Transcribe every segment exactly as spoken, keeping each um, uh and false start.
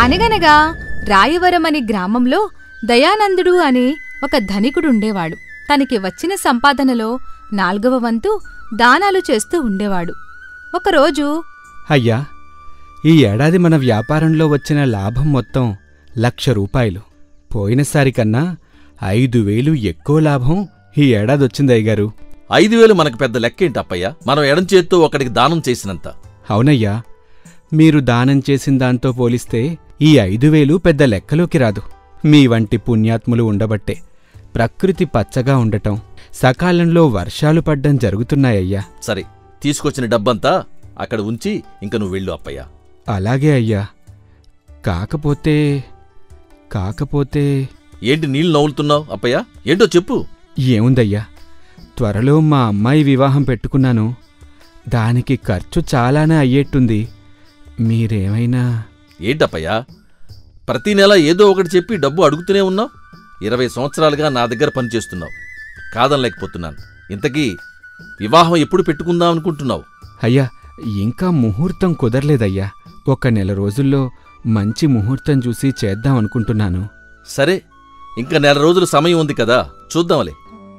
అనగనగా రాయవరమని గ్రామంలో దయానందుడు అనే ఒక ధనికుడుండేవాడు. తనకి వచ్చిన సంపాదనలో నాల్గవ వంతు దానాలు చేస్తూ ఉండేవాడు. ఒకరోజు, అయ్యా, ఈ ఏడాది మన వ్యాపారంలో వచ్చిన లాభం మొత్తం లక్ష రూపాయలు. పోయినసారికన్నా ఐదు వేలు ఎక్కువ లాభం ఈ ఏడాదొచ్చిందయ్యగారు. ఐదు వేలు మనకు పెద్ద లెక్కేంటప్పయ్యా? మనం ఎడం చేత్తో ఒకడికి దానం చేసినంత. అవునయ్యా, మీరు దానం చేసిన దాంతో పోలిస్తే ఈ ఐదు వేలు పెద్ద లెక్కలోకి రాదు. మీ వంటి పుణ్యాత్ములు ఉండబట్టే ప్రకృతి పచ్చగా ఉండటం, సకాలంలో వర్షాలు పడ్డం జరుగుతున్నాయ్యా. సరే, తీసుకొచ్చిన డబ్బంతా అక్కడ ఉంచి ఇంక నువ్వు వెళ్ళు అప్పయ్యా. అలాగే అయ్యా. కాకపోతే కాకపోతే ఏంటి నీళ్ళు నవ్వులుతున్నావు అప్పయ్యా? ఏంటో చెప్పు. ఏముందయ్యా, త్వరలో మా అమ్మాయి వివాహం పెట్టుకున్నాను. దానికి ఖర్చు చాలానే అయ్యేట్టుంది. మీరేమైనా... ఏంటప్పయ్యా, ప్రతి నెల ఏదో ఒకటి చెప్పి డబ్బు అడుగుతూనే ఉన్నావు. ఇరవై సంవత్సరాలుగా నా దగ్గర పనిచేస్తున్నావు, కాదనలేకపోతున్నాను. ఇంతకీ వివాహం ఎప్పుడు పెట్టుకుందాం అనుకుంటున్నావు? అయ్యా, ఇంకా ముహూర్తం కుదరలేదయ్యా. ఒక నెల రోజుల్లో మంచి ముహూర్తం చూసి చేద్దామనుకుంటున్నాను. సరే, ఇంకా నెల రోజులు సమయం ఉంది కదా, చూద్దాంలే.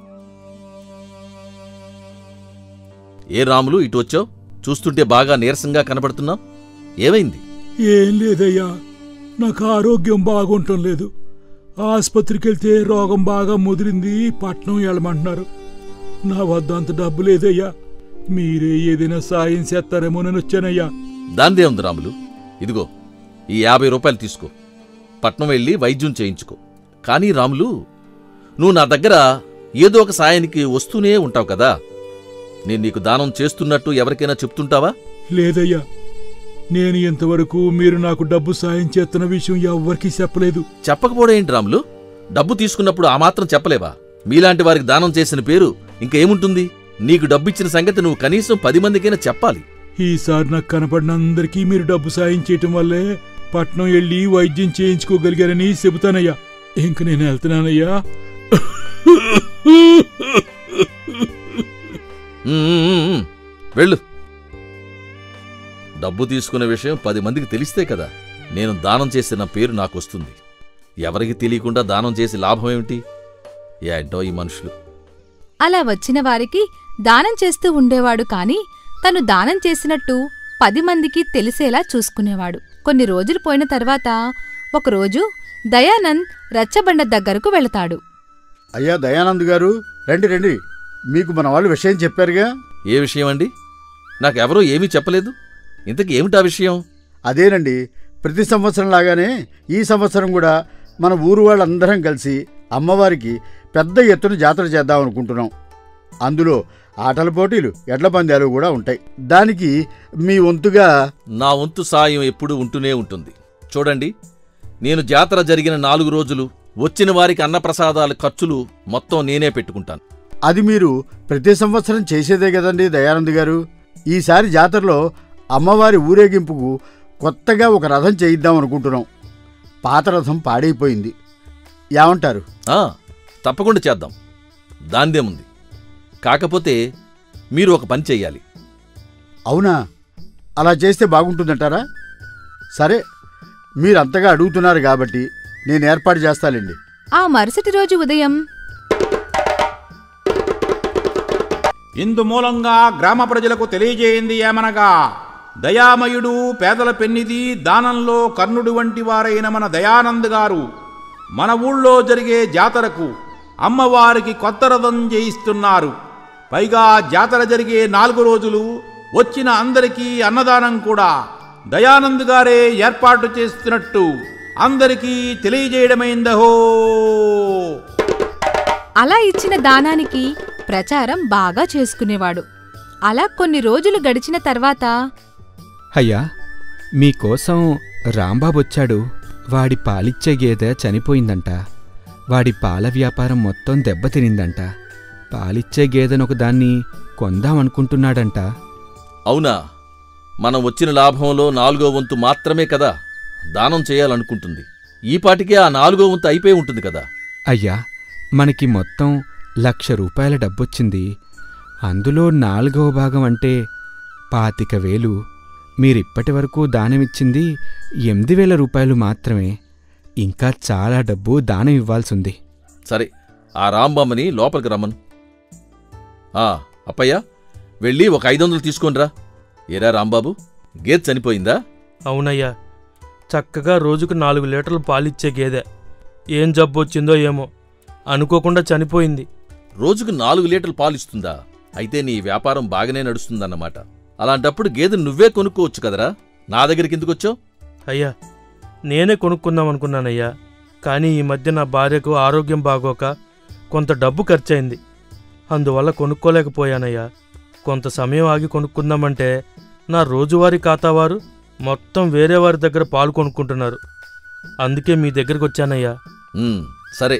ఏ రాములు, ఇటు వచ్చావు? చూస్తుంటే బాగా నీరసంగా కనపడుతున్నావు. ఏమైంది? ఏం లేదయ్యా, నాకు ఆరోగ్యం బాగుంటం లేదు. ఆసుపత్రికెళ్తే రోగం బాగా ముదిరింది, పట్నం వెళ్ళమంటున్నారు. నా వద్ద అంత డబ్బు లేదయ్యా. మీరే ఏదైనా సాయం చేస్తారేమోనని వచ్చానయ్యా. దాందే ఉంది రాములు, ఇదిగో ఈ యాభై రూపాయలు తీసుకో. పట్నం వెళ్ళి వైద్యం చేయించుకో. కానీ రాములు, నువ్వు నా దగ్గర ఏదో ఒక సాయానికి వస్తూనే ఉంటావు కదా. నేను నీకు దానం చేస్తున్నట్టు ఎవరికైనా చెప్తుంటావా? లేదయ్యా, నేను ఇంతవరకు మీరు నాకు డబ్బు సాయం చేస్తున్న విషయం ఎవ్వరికీ చెప్పలేదు. చెప్పకపోవడం ఏంటి రాములు? డబ్బు తీసుకున్నప్పుడు ఆ మాత్రం చెప్పలేవా? మీలాంటి వారికి దానం చేసిన పేరు ఇంకేముంటుంది? నీకు డబ్బిచ్చిన సంగతి నువ్వు కనీసం పది మందికైనా చెప్పాలి. ఈసారి నాకు కనపడిన అందరికీ మీరు డబ్బు సాయం చేయటం వల్లే పట్నం వెళ్ళి వైద్యం చేయించుకోగలిగారని చెబుతానయ్యా. ఇంక నేను వెళ్తున్నానయ్యా. వెళ్ళు. డబ్బు తీసుకునే విషయం పది మందికి తెలిస్తే కదా నేను దానం చేసిన పేరు నాకొస్తుంది. ఎవరికి తెలియకుండా దానం చేసి లాభమేమిటి? ఏంటో ఈ మనుషులు. అలా వచ్చిన వారికి దానం చేస్తూ ఉండేవాడు. కాని తను దానం చేసినట్టు పది మందికి తెలిసేలా చూసుకునేవాడు. కొన్ని రోజులు పోయిన తర్వాత ఒకరోజు దయానంద్ రచ్చబండ దగ్గరకు వెళతాడు. అయ్యా దయానంద్ గారు, రండి రండి. మీకు మన వాళ్ళు విషయం చెప్పారుగా. ఏ విషయం అండి? నాకెవరూ ఏమీ చెప్పలేదు. ఇంతకీ ఏమిటా విషయం? అదేనండి, ప్రతి సంవత్సరం లాగానే ఈ సంవత్సరం కూడా మన ఊరు వాళ్ళందరం కలిసి అమ్మవారికి పెద్ద ఎత్తున జాతర చేద్దాం అనుకుంటున్నాం. అందులో ఆటల పోటీలు, ఎడ్ల పందాలు కూడా ఉంటాయి. దానికి మీ వంతుగా... నా వంతు సాయం ఎప్పుడూ ఉంటూనే ఉంటుంది. చూడండి, నేను జాతర జరిగిన నాలుగు రోజులు వచ్చిన వారికి అన్నప్రసాదాల ఖర్చులు మొత్తం నేనే పెట్టుకుంటాను. అది మీరు ప్రతి సంవత్సరం చేసేదే కదండి దయానంద్ గారు. ఈసారి జాతరలో అమ్మవారి ఊరేగింపుకు కొత్తగా ఒక రథం చేయిద్దాం అనుకుంటున్నాం. పాత రథం పాడైపోయింది. ఏమంటారు? తప్పకుండా చేద్దాం, దాందేముంది. కాకపోతే మీరు ఒక పని చెయ్యాలి. అవునా? అలా చేస్తే బాగుంటుందంటారా? సరే, మీరంతగా అడుగుతున్నారు కాబట్టి నేను ఏర్పాటు చేస్తానండి. ఆ మరుసటి రోజు ఉదయం, ఇందు మూలంగా గ్రామ ప్రజలకు తెలియజేయింది ఏమనగా, దయామయుడు, పేదల పెన్నిది, దానంలో కర్ణుడు వంటి వారైన మన దయానంద్ గారు మన ఊళ్ళో జరిగే జాతరకు అమ్మవారికి కొత్త రథం చేయిస్తున్నారు. పైగా జాతర జరిగే నాలుగు రోజులు వచ్చిన అందరికీ అన్నదానం కూడా దయానంద్ గారే ఏర్పాటు చేస్తున్నట్టు అందరికీ తెలియజేయడమైందహో. అలా ఇచ్చిన దానానికి ప్రచారం బాగా చేసుకునేవాడు. అలా కొన్ని రోజులు గడిచిన తర్వాత, అయ్యా, మీకోసం రాంబాబొచ్చాడు. వాడి పాలిచ్చే గేదె చనిపోయిందంట. వాడి పాల వ్యాపారం మొత్తం దెబ్బతినిందంట. పాలిచ్చే గేదెనొకదాన్ని కొందామనుకుంటున్నాడంట. అవునా? మనం వచ్చిన లాభంలో నాలుగో వంతు మాత్రమే కదా దానం చేయాలనుకుంటుంది. ఈపాటికే ఆ నాలుగో వంతు అయిపోయి ఉంటుంది కదా. అయ్యా, మనకి మొత్తం లక్ష రూపాయల డబ్బొచ్చింది. అందులో నాలుగవ భాగం అంటే పాతిక వేలు మీరిప్పటి వరకు దానమిచ్చింది ఎనిమిది వేల రూపాయలు మాత్రమే. ఇంకా చాలా డబ్బు దానం ఇవ్వాల్సింది. సరే, ఆ రాంబామ్మని లోపలికి రమ్మను. ఆ అప్పయ్య, వెళ్ళి ఒక ఐదు వందలు తీసుకొనిరా. ఏరా రాంబాబు, గేదె చనిపోయిందా? అవునయ్యా, చక్కగా రోజుకు నాలుగు లీటర్లు పాలిచ్చే గేదె ఏం జబ్బు వచ్చిందో ఏమో అనుకోకుండా చనిపోయింది. రోజుకు నాలుగు లీటర్లు పాలు ఇస్తుందా? అయితే నీ వ్యాపారం బాగానే నడుస్తుందన్నమాట. అలాంటప్పుడు గేదెను నువ్వే కొనుక్కోవచ్చు కదరా, నా దగ్గరికి ఎందుకొచ్చావు? అయ్యా, నేనే కొనుక్కుందామనుకున్నానయ్యా. కానీ ఈ మధ్య నా భార్యకు ఆరోగ్యం బాగోక కొంత డబ్బు ఖర్చయింది. అందువల్ల కొనుక్కోలేకపోయానయ్యా. కొంత సమయం ఆగి కొనుక్కుందామంటే నా రోజువారీ ఖాతావారు మొత్తం వేరే వారి దగ్గర పాలు కొనుక్కుంటున్నారు. అందుకే మీ దగ్గరికి వచ్చానయ్యా. ఉమ్, సరే,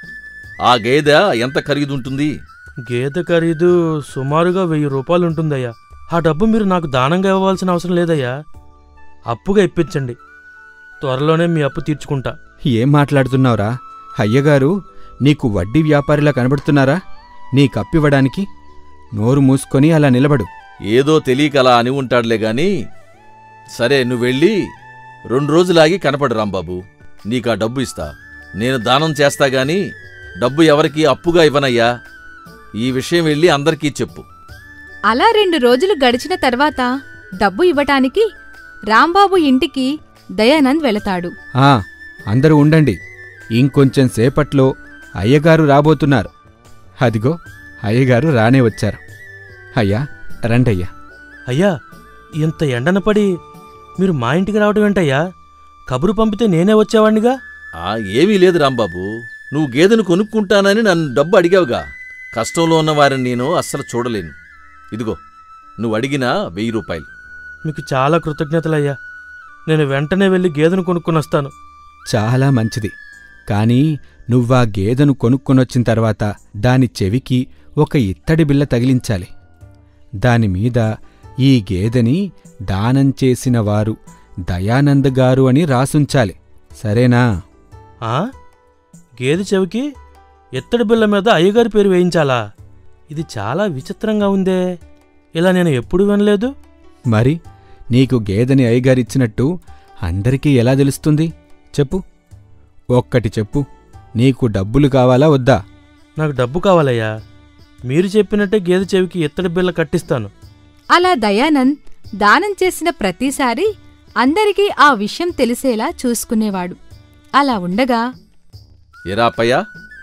ఆ గేదె ఎంత ఖరీదుంటుంది? గేదె ఖరీదు సుమారుగా వెయ్యి రూపాయలుంటుందయ్యా. ఆ డబ్బు మీరు నాకు దానంగా ఇవ్వాల్సిన అవసరం లేదయ్యా. అప్పుగా ఇప్పించండి, త్వరలోనే మీ అప్పు తీర్చుకుంటా. ఏం మాట్లాడుతున్నావురా? అయ్యగారు నీకు వడ్డీ వ్యాపారిలా కనబడుతున్నారా? నీకప్పివ్వడానికి? నోరు మూసుకొని అలా నిలబడు. ఏదో తెలియక అలా అని ఉంటాడులే గాని. సరే, నువ్వెళ్ళి రెండు రోజులాగి కనపడు రాంబాబు, నీకా డబ్బు ఇస్తా. నేను దానం చేస్తాగాని డబ్బు ఎవరికీ అప్పుగా ఇవ్వనయ్యా. ఈ విషయం వెళ్ళి అందరికీ చెప్పు. అలా రెండు రోజులు గడిచిన తర్వాత డబ్బు ఇవ్వటానికి రాంబాబు ఇంటికి దయానంద్ వెళతాడు. ఆ అందరూ ఉండండి, ఇంకొంచెం సేపట్లో అయ్యగారు రాబోతున్నారు. అదిగో అయ్యగారు రానే వచ్చారు. అయ్యా రండయ్యా. అయ్యా, ఇంత ఎండన పడి మీరు మా ఇంటికి రావటం ఏంటయ్యా? కబురు పంపితే నేనే వచ్చేవాణ్ణిగా. ఆ ఏమీ లేదు రాంబాబు, నువ్వు గేదెను కొనుక్కుంటానని నన్ను డబ్బు అడిగావుగా. కష్టంలో ఉన్న వారిని నేను అస్సలు చూడలేను. ఇదిగో, నువ్వు అడిగిన వెయ్యి రూపాయలు. మీకు చాలా కృతజ్ఞతలయ్యా. నేను వెంటనే వెళ్ళి గేదెను కొనుక్కొనొస్తాను. చాలా మంచిది. కాని నువ్వా గేదెను కొనుక్కొనొచ్చిన తర్వాత దాని చెవికి ఒక ఇత్తడి బిళ్ళ తగిలించాలి. దానిమీద ఈ గేదెని దానం చేసిన వారు దయానంద్ గారు అని రాసుంచాలి. సరేనా? ఆ గేదె చెవికి ఎత్తడి బిళ్ళ మీద అయ్యగారి పేరు వేయించాలా? ఇది చాలా విచిత్రంగా ఉందే. ఇలా నేను ఎప్పుడు వినలేదు. మరి నీకు గేదెని అయ్యగారిచ్చినట్టు అందరికీ ఎలా తెలుస్తుంది? చెప్పు, ఒక్కటి చెప్పు. నీకు డబ్బులు కావాలా వద్దా? నాకు డబ్బు కావాలయ్యా. మీరు చెప్పినట్టే గేదె చెవికి ఎత్తడి బిళ్ళ కట్టిస్తాను. అలా దయానంద్ దానం చేసిన ప్రతిసారి అందరికీ ఆ విషయం తెలిసేలా చూసుకునేవాడు. అలా ఉండగా, ఎరా అప్పయ్య,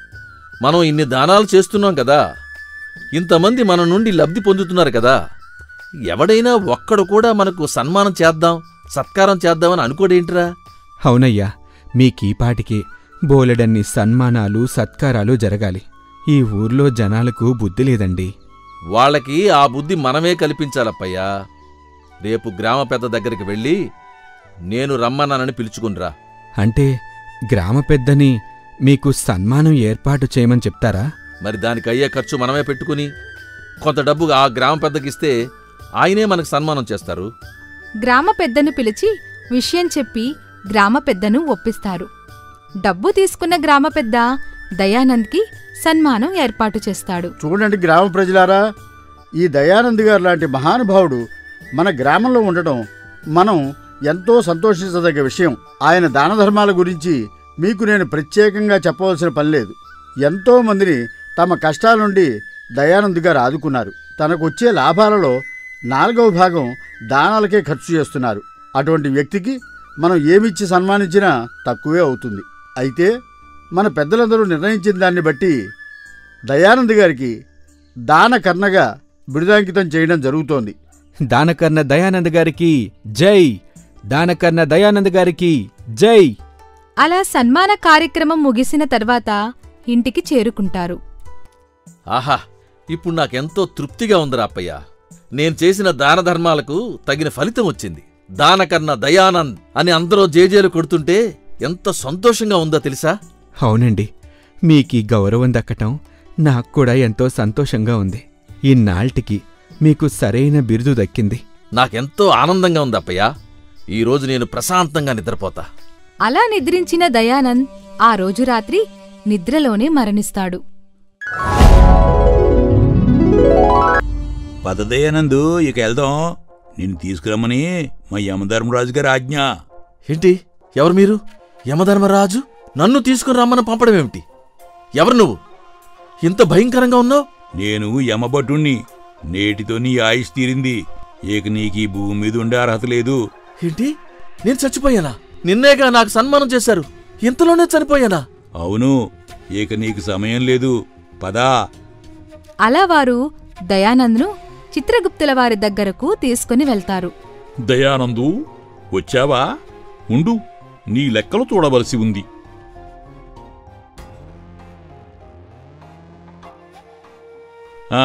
మనం ఇన్ని దానాలు చేస్తున్నాం కదా, ఇంతమంది మన నుండి లబ్ధి పొందుతున్నారు కదా, ఎవడైనా ఒక్కడు కూడా మనకు సన్మానం చేద్దాం, సత్కారం చేద్దామని అనుకోడేంట్రా? అవునయ్యా, మీకీపాటికి బోలెడన్ని సన్మానాలు సత్కారాలు జరగాలి. ఈ ఊర్లో జనాలకు బుద్ధి లేదండి. వాళ్ళకి ఆ బుద్ధి మనమే కల్పించాలప్పయ్యా. రేపు గ్రామ పెద్ద దగ్గరికి వెళ్ళి నేను రమ్మన్నానని పిలుచుకునిరా. అంటే గ్రామ పెద్దని మీకు సన్మానం ఏర్పాటు చేయమని చెప్తారా? మరి దానికయ్యే ఖర్చు మనమే పెట్టుకుని కొంత డబ్బు ఆ గ్రామ పెద్దకిస్తే ఆయనే మనకు సన్మానం చేస్తారు. గ్రామ పెద్దను పిలిచి విషయం చెప్పి గ్రామ పెద్దను ఒప్పిస్తారు. డబ్బు తీసుకున్న గ్రామ పెద్ద దయానంద్కి సన్మానం ఏర్పాటు చేస్తాడు. చూడండి గ్రామ ప్రజలారా, ఈ దయానంద్ గారు లాంటి మహానుభావుడు మన గ్రామంలో ఉండటం మనం ఎంతో సంతోషించదగ్గ విషయం. ఆయన దాన ధర్మాల గురించి మీకు నేను ప్రత్యేకంగా చెప్పవలసిన పని లేదు. ఎంతో మందిని తమ కష్టాల నుండి దయానంద్ గారు ఆదుకున్నారు. తనకు వచ్చే లాభాలలో నాలుగవ భాగం దానాలకే ఖర్చు చేస్తున్నారు. అటువంటి వ్యక్తికి మనం ఏమిచ్చి సన్మానించినా తక్కువే అవుతుంది. అయితే మన పెద్దలందరూ నిర్ణయించిన దాన్ని బట్టి దయానంద్ గారికి దానకర్ణగా బిరుదాంకితం చేయడం జరుగుతోంది. దానకర్ణ దయానంద్ గారికి జై! దానకర్ణ దయానంద్ గారికి జై! అలా సన్మాన కార్యక్రమం ముగిసిన తర్వాత ఇంటికి చేరుకుంటారు. ఆహా, ఇప్పుడు నాకెంతో తృప్తిగా ఉందిరా అప్పయ్య. నేను చేసిన దాన ధర్మాలకు తగిన ఫలితం వచ్చింది. దానకర్ణ దయానంద్ అని అందరూ జేజేలు కొడుతుంటే ఎంత సంతోషంగా ఉందో తెలుసా? అవునండి, మీకీ గౌరవం దక్కటం నాక్కూడా ఎంతో సంతోషంగా ఉంది. ఇన్నాళ్టికి మీకు సరైన బిరుదు దక్కింది. నాకెంతో ఆనందంగా ఉంది అప్పయ్య. ఈరోజు నేను ప్రశాంతంగా నిద్రపోతా. అలా నిద్రించిన దయానంద్ ఆ రోజు రాత్రి నిద్రలోనే మరణిస్తాడు. పద దయానందు, ఇక వెళ్దాం. నిన్ను తీసుకురమ్మని మా యమధర్మరాజు గారి ఆజ్ఞ. ఏంటి? ఎవరు మీరు? యమధర్మరాజు నన్ను తీసుకుని రమ్మని పంపడం ఏమిటి? ఎవరు నువ్వు? ఇంత భయంకరంగా ఉన్నావు. నేను యమభటుణ్ణి. నేటితో నీ ఆయుష్ తీరింది. ఏక నీకీ భూమి మీద ఉండే అర్హత లేదు. ఏంటి? నేను చచ్చిపోయానా? నిన్నేగా నాకు సన్మానం చేశారు, ఇంతలోనే చనిపోయానా? అవును, ఏక నీకు సమయం లేదు. పదా. అలా వారు దయానంద్ను చిత్రగుప్తుల వారి దగ్గరకు తీసుకుని వెళ్తారు. దయానందు, వచ్చావా? ఉండు, నీ లెక్కలు చూడవలసి ఉంది. ఆ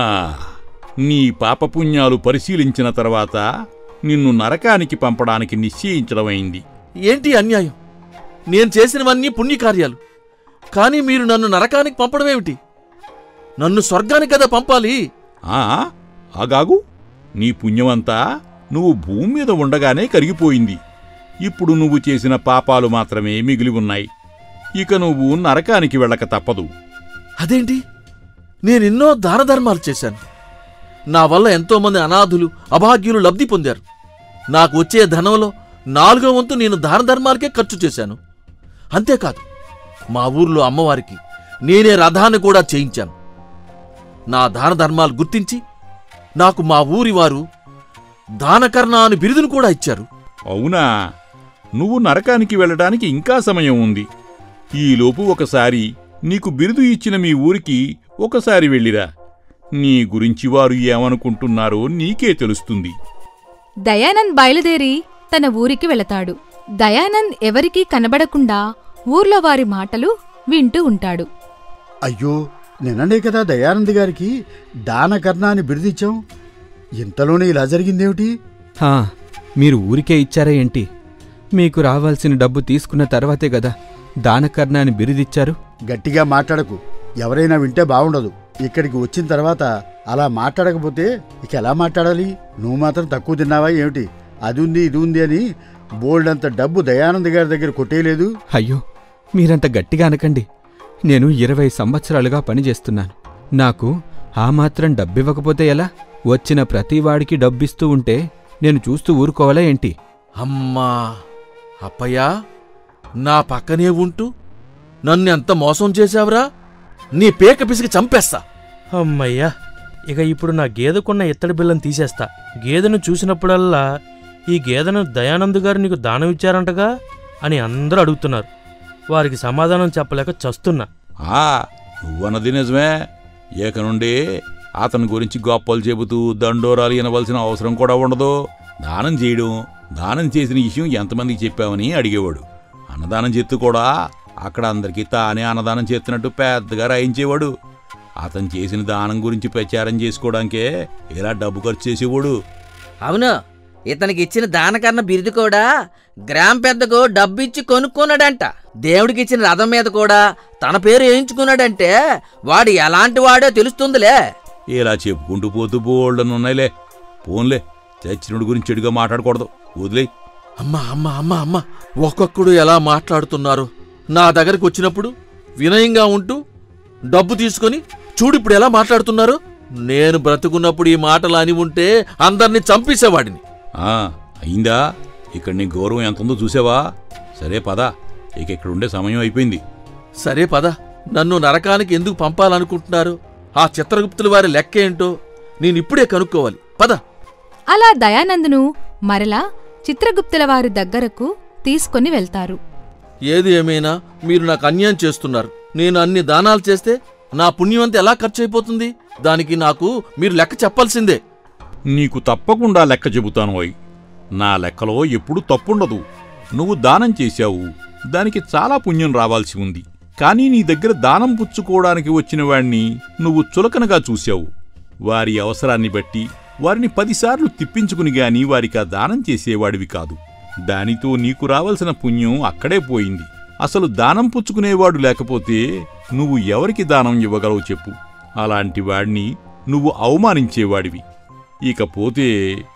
నీ పాపపుణ్యాలు పరిశీలించిన తర్వాత నిన్ను నరకానికి పంపడానికి నిశ్చయించడమైంది. ఏంటి అన్యాయం? నేను చేసినవన్నీ పుణ్యకార్యాలు, కానీ మీరు నన్ను నరకానికి పంపడమేమిటి? నన్ను స్వర్గానికి కదా పంపాలి. ఆ ఆగాగు, నీ పుణ్యమంతా నువ్వు భూమి మీద ఉండగానే కరిగిపోయింది. ఇప్పుడు నువ్వు చేసిన పాపాలు మాత్రమే మిగిలి ఉన్నాయి. ఇక నువ్వు నరకానికి వెళ్ళక తప్పదు. అదేంటి? నేనెన్నో దానధర్మాలు చేశాను. నా వల్ల ఎంతోమంది అనాథులు, అభాగ్యులు లబ్ధి పొందారు. నాకు వచ్చే ధనంలో నాలుగో వంతు నేను దానధర్మాలకే ఖర్చు చేశాను. అంతేకాదు, మా ఊర్లో అమ్మవారికి నేనే రథాన్ని కూడా చేయించాను. నా దానధర్మాలు గుర్తించి నాకు మా ఊరి వారు దానకర్ణ అని బిరుదును కూడా ఇచ్చారు. అవునా? నువ్వు నరకానికి వెళ్ళడానికి ఇంకా సమయం ఉంది. ఈలోపు ఒకసారి నీకు బిరుదు ఇచ్చిన మీ ఊరికి ఒకసారి వెళ్ళిరా. నీ గురించి వారు ఏమనుకుంటున్నారో నీకే తెలుస్తుంది. దయానంద్ బయలుదేరి తన ఊరికి వెళతాడు. దయానంద్ ఎవరికీ కనబడకుండా ఊర్లో వారి మాటలు వింటూ ఉంటాడు. అయ్యో, నిన్ననే కదా దయానంద్ గారికి దానకర్ణ అని బిరుదిచ్చాం. ఇంతలోనే ఇలా జరిగిందేమిటి? హా, మీరు ఊరికే ఇచ్చారా ఏంటి? మీకు రావాల్సిన డబ్బు తీసుకున్న తర్వాతే గదా దానకర్ణ అని బిరుదిచ్చారు. గట్టిగా మాట్లాడకు, ఎవరైనా వింటే బావుండదు. ఇక్కడికి వచ్చిన తర్వాత అలా మాట్లాడకపోతే ఇక ఎలా మాట్లాడాలి? నువ్వు మాత్రం తక్కువ తిన్నావా ఏమిటి? అది ఉంది ఇది ఉంది అని బోల్డంత డబ్బు దయానంద్ గారి దగ్గర కొట్టేయలేదు. అయ్యో, మీరంత గట్టిగా అనకండి. నేను ఇరవై సంవత్సరాలుగా పనిచేస్తున్నాను. నాకు ఆ మాత్రం డబ్బివ్వకపోతే ఎలా? వచ్చిన ప్రతివాడికి డబ్బిస్తూ ఉంటే నేను చూస్తూ ఊరుకోవాలా ఏంటి? అమ్మా అప్పయ్యా, నా పక్కనే ఉంటూ నన్నెంత మోసం చేశావురా! నీ పేక పిసికి చంపేస్తా. అమ్మయ్యా, ఇక ఇప్పుడు నా గేదెకున్న ఇత్తడి బిల్లను తీసేస్తా. గేదెను చూసినప్పుడల్లా ఈ గేదెను దయానంద్ గారు నీకు దానం ఇచ్చారంటగా అని అందరూ అడుగుతున్నారు. వారికి సమాధానం చెప్పలేక చస్తున్నా. ఆ నువ్వన్నది నిజమే. ఏక నుండి అతని గురించి గొప్పలు చెబుతూ దండోరాలు వినవలసిన అవసరం కూడా ఉండదు. దానం చేయడం, దానం చేసిన విషయం ఎంతమందికి చెప్పావని అడిగేవాడు. అన్నదానం చేత్తూ కూడా అక్కడ అందరికీ తానే అన్నదానం చేస్తున్నట్టు పెద్దగా రాయించేవాడు. అతను చేసిన దానం గురించి ప్రచారం చేసుకోవడానికే ఇలా డబ్బు ఖర్చు చేసేవాడు. అవును, ఇతనికి ఇచ్చిన దానకర్ణ బిరుదు కూడా గ్రామ పెద్దకు డబ్బిచ్చి కొనుక్కున్నాడంట. దేవుడికి ఇచ్చిన రథం మీద కూడా తన పేరు వేయించుకున్నాడంటే వాడు ఎలాంటి వాడో తెలుస్తుందిలే. ఇలా చెప్పుకుంటూ పోతూ బోల్డనున్నాయిలే. పోన్లే, చచ్చినుడి గురించి చెడుగా మాట్లాడకూడదు, వదిలే. అమ్మా అమ్మా అమ్మా అమ్మా ఒక్కొక్కడు ఎలా మాట్లాడుతున్నారు. నా దగ్గరకు వచ్చినప్పుడు వినయంగా ఉంటూ డబ్బు తీసుకొని చూడిప్పుడు ఎలా మాట్లాడుతున్నారు. నేను బ్రతుకున్నప్పుడు ఈ మాటలు అని ఉంటే అందర్నీ చంపేసేవాడిని. ఆ అయిందా? ఇక్కడ నీ గౌరవం ఎంతుందో చూసావా? సరే పద, ఇక ఇక్కడుండే సమయం అయిపోయింది. సరే పద. నన్ను నరకానికి ఎందుకు పంపాలనుకుంటున్నారు? ఆ చిత్రగుప్తుల వారి లెక్క ఏంటో నేనిప్పుడే కనుక్కోవాలి. పద. అలా దయానందును మరలా చిత్రగుప్తుల వారి దగ్గరకు తీసుకొని వెళ్తారు. ఏది ఏమైనా మీరు నాకు అన్యాయం చేస్తున్నారు. నేను అన్ని దానాలు చేస్తే నా పుణ్యమంతా ఎలా ఖర్చయిపోతుంది? దానికి నాకు మీరు లెక్క చెప్పాల్సిందే. నీకు తప్పకుండా లెక్క చెబుతాను. ఓయ్, నా లెక్కలో ఎప్పుడూ తప్పుండదు. నువ్వు దానం చేశావు, దానికి చాలా పుణ్యం రావాల్సి ఉంది. కానీ నీ దగ్గర దానం పుచ్చుకోవడానికి వచ్చిన వాణ్ణి నువ్వు చులకనగా చూశావు. వారి అవసరాన్ని బట్టి వారిని పదిసార్లు తిప్పించుకుని గాని వారికి ఆ దానం చేసేవాడివి కాదు. దానితో నీకు రావాల్సిన పుణ్యం అక్కడే పోయింది. అసలు దానం పుచ్చుకునేవాడు లేకపోతే నువ్వు ఎవరికి దానం ఇవ్వగలవు చెప్పు? అలాంటి వాడిని నువ్వు అవమానించేవాడివి. ఇకపోతే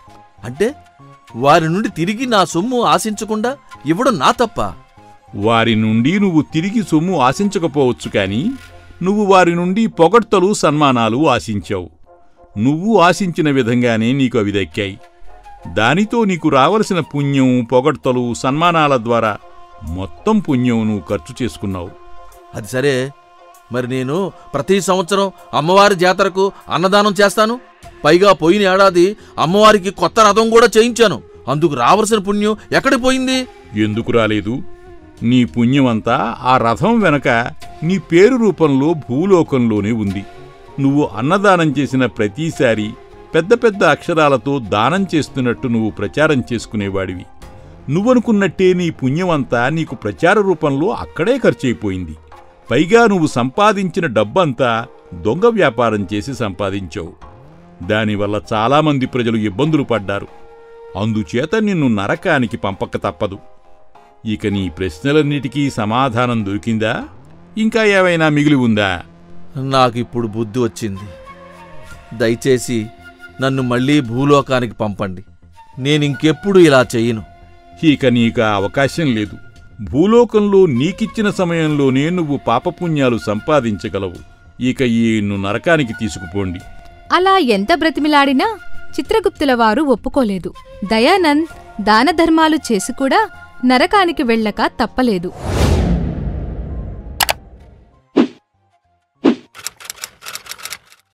అంటే వారి నుండి తిరిగి నా సొమ్ము ఆశించకుండా ఇవ్వడం నా తప్ప? వారి నుండి నువ్వు తిరిగి సొమ్ము ఆశించకపోవచ్చు, కాని నువ్వు వారి నుండి పొగడ్తలు, సన్మానాలు ఆశించావు. నువ్వు ఆశించిన విధంగానే నీకు అవి దక్కాయి. దానితో నీకు రావలసిన పుణ్యం, పొగడ్తలు, సన్మానాల ద్వారా మొత్తం పుణ్యం నువ్వు ఖర్చు చేసుకున్నావు. అది సరే, మరి నేను ప్రతి సంవత్సరం అమ్మవారి జాతరకు అన్నదానం చేస్తాను. పైగా పోయిన ఏడాది అమ్మవారికి కొత్త రథం కూడా చేయించాను. అందుకు రావలసిన పుణ్యం ఎక్కడికి పోయింది? ఎందుకు రాలేదు? నీ పుణ్యమంతా ఆ రథం వెనక నీ పేరు రూపంలో భూలోకంలోనే ఉంది. నువ్వు అన్నదానం చేసిన ప్రతిసారి పెద్ద పెద్ద అక్షరాలతో దానం చేస్తున్నట్టు నువ్వు ప్రచారం చేసుకునేవాడివి. నువ్వనుకున్నట్టే నీ పుణ్యమంతా నీకు ప్రచార రూపంలో అక్కడే ఖర్చయిపోయింది. పైగా నువ్వు సంపాదించిన డబ్బంతా దొంగ వ్యాపారం చేసి సంపాదించావు. దానివల్ల చాలామంది ప్రజలు ఇబ్బందులు పడ్డారు. అందుచేత నిన్ను నరకానికి పంపక తప్పదు. ఇక నీ ప్రశ్నలన్నిటికీ సమాధానం దొరికిందా? ఇంకా ఏవైనా మిగిలి ఉందా? నాకిప్పుడు బుద్ధి వచ్చింది. దయచేసి నన్ను మళ్ళీ భూలోకానికి పంపండి. నేనింకెప్పుడు ఇలా చెయ్యను. ఇక నీకు ఆ అవకాశం లేదు. భూలోకంలో నీకిచ్చిన సమయంలోనే నువ్వు పాపపుణ్యాలు సంపాదించగలవు. ఇక ఈయన్ను నరకానికి తీసుకుపోండి. అలా ఎంత బ్రతిమిలాడినా చిత్రగుప్తుల వారు ఒప్పుకోలేదు. దయానంద్ దానధర్మాలు చేసి కూడా నరకానికి వెళ్ళక తప్పలేదు.